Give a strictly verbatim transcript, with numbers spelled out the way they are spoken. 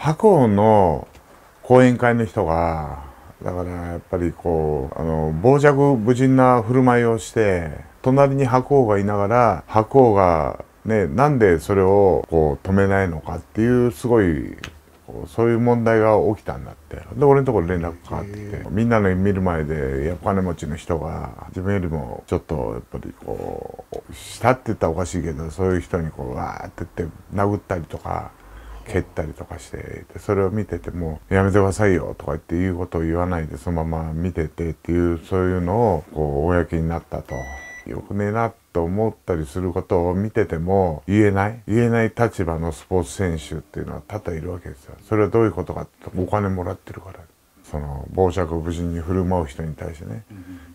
白鵬の講演会の人が、だからやっぱりこう、あの、傍若無人な振る舞いをして、隣に白鵬がいながら、白鵬がね、なんでそれをこう止めないのかっていう、すごい、そういう問題が起きたんだって。で、俺のところ連絡かかってきて、みんなの見る前で、お金持ちの人が、自分よりもちょっと、やっぱりこう、したって言ったらおかしいけど、そういう人にこう、わーって言って、殴ったりとか、蹴ったりとかして、それを見てても、やめてくださいよとかっていうことを言わないで、そのまま見ててっていう、そういうのを、こう、公になったと。よくねえなと思ったりすることを見てても言えない言えない立場のスポーツ選手っていうのは多々いるわけですよ。それはどういうことかってお金もらってるから、その傍若無人に振る舞う人に対してね、